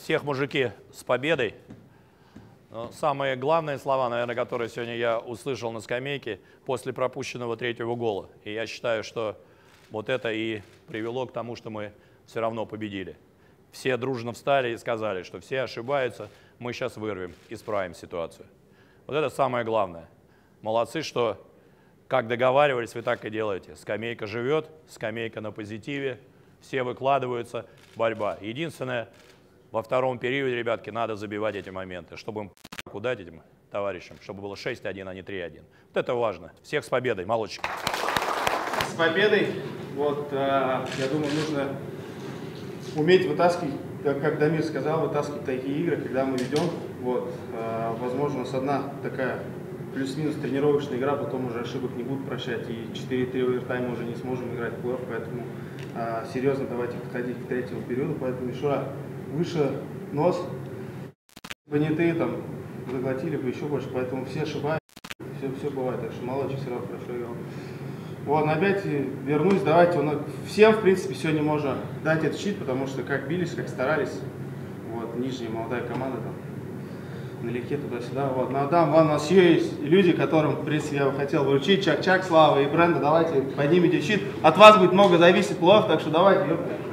Всех, мужики, с победой. Самые главные слова, наверное, которые сегодня я услышал на скамейке после пропущенного третьего гола. И я считаю, что вот это и привело к тому, что мы все равно победили. Все дружно встали и сказали, что все ошибаются, мы сейчас вырвем, исправим ситуацию. Вот это самое главное. Молодцы, что как договаривались, вы так и делаете. Скамейка живет, скамейка на позитиве, все выкладываются, борьба. Единственное, во втором периоде, ребятки, надо забивать эти моменты, чтобы им дать этим товарищам, чтобы было 6-1, а не 3-1. Вот это важно. Всех с победой, молодчики. С победой. Вот, я думаю, нужно уметь вытаскивать, как Дамир сказал, вытаскивать такие игры, когда мы ведем. Вот, возможно, у нас одна такая плюс-минус тренировочная игра, потом уже ошибок не будут прощать, и 4-3 овертайма уже не сможем играть в плей-офф, поэтому серьезно давайте подходить к третьему периоду, поэтому еще выше нос, понятые там, заглотили бы еще больше, поэтому все ошибаются, все бывает, так что молодцы, все равно хорошо играл. Вот, опять вернусь, давайте, всем, в принципе, сегодня можно дать этот щит, потому что как бились, как старались, вот, нижняя молодая команда там, налегке туда-сюда, вот, но там, у нас еще есть люди, которым, в принципе, я бы хотел вручить, Чак-Чак, Слава и Бренда, давайте поднимите щит, от вас будет много зависеть плей-офф, так что давайте,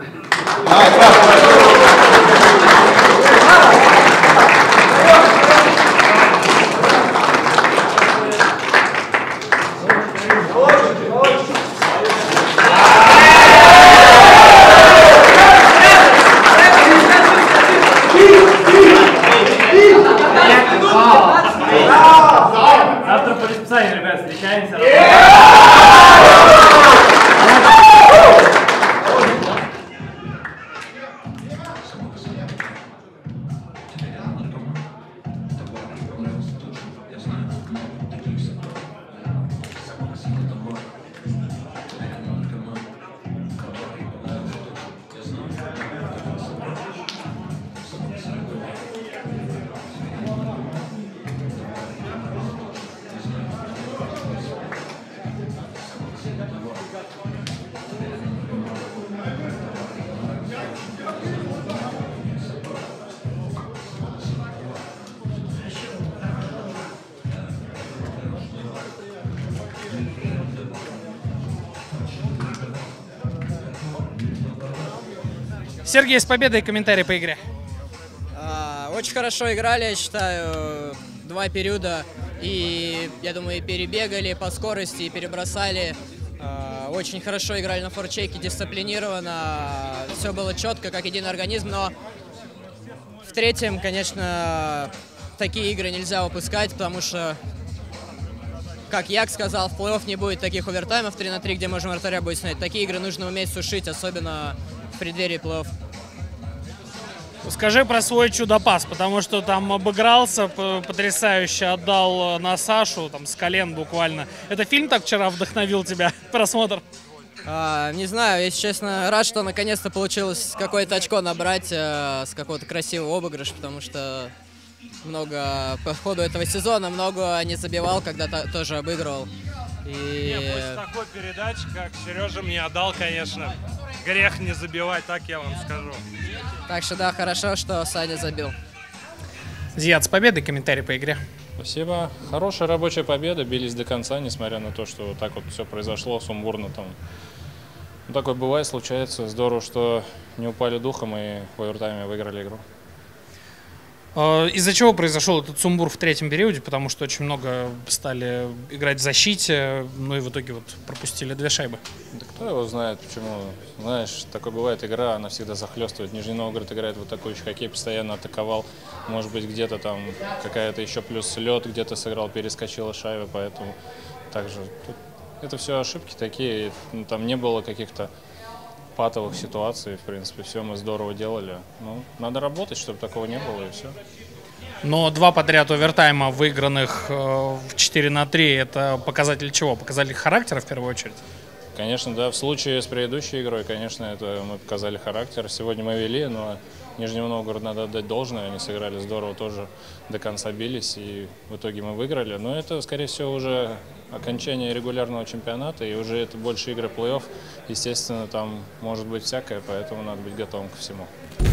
Завтра по расписанию, ребят, встречаемся. Сергей, с победой, комментарий по игре. Очень хорошо играли, я считаю, 2 периода. И, я думаю, и перебегали по скорости, и перебросали. Очень хорошо играли на форчеке, дисциплинированно. Все было четко, как единый организм. Но в третьем, конечно, такие игры нельзя упускать, потому что, как Як сказал, в плей-офф не будет таких овертаймов 3 на 3, где можно вратаря будет снять. Такие игры нужно уметь сушить, особенно в преддверии плей-офф. Скажи про свой чудо-пас, потому что там обыгрался, потрясающе отдал на Сашу, там с колен буквально. Это фильм так вчера вдохновил тебя, просмотр? Не знаю, если честно, рад, что наконец-то получилось какое-то очко набрать с какого-то красивого обыгрыша, потому что много по ходу этого сезона много не забивал, когда тоже обыгрывал. И... После такой передачи, как Сережа мне отдал, конечно, грех не забивать, так я вам скажу. Так что да, хорошо, что Саня забил. Зияд, с победой, комментарий по игре. Спасибо. Хорошая рабочая победа, бились до конца, несмотря на то, что так вот все произошло сумбурно там. Ну, такое бывает, случается. Здорово, что не упали духом и в овертайме выиграли игру. Из-за чего произошел этот сумбур в третьем периоде? Потому что очень много стали играть в защите, ну и в итоге вот пропустили 2 шайбы. Да кто его знает, почему. Знаешь, такое бывает, игра, она всегда захлестывает. Нижний Новгород играет в атакующий хоккей, постоянно атаковал. Может быть, где-то там какая-то еще плюс лед, где-то сыграл, перескочила шайба, поэтому также тут это все ошибки такие. Там не было каких-то патовых ситуаций, в принципе, все мы здорово делали. Ну, надо работать, чтобы такого не было, и все. Но 2 подряд овертайма, выигранных в 4 на 3, это показатель чего? Показатель характера в первую очередь? Конечно, да. В случае с предыдущей игрой, конечно, это мы показали характер. Сегодня мы вели, но Нижнему Новгороду надо отдать должное. Они сыграли здорово, тоже до конца бились, и в итоге мы выиграли. Но это, скорее всего, уже окончание регулярного чемпионата, и уже это больше игры плей-офф. Естественно, там может быть всякое, поэтому надо быть готовым ко всему.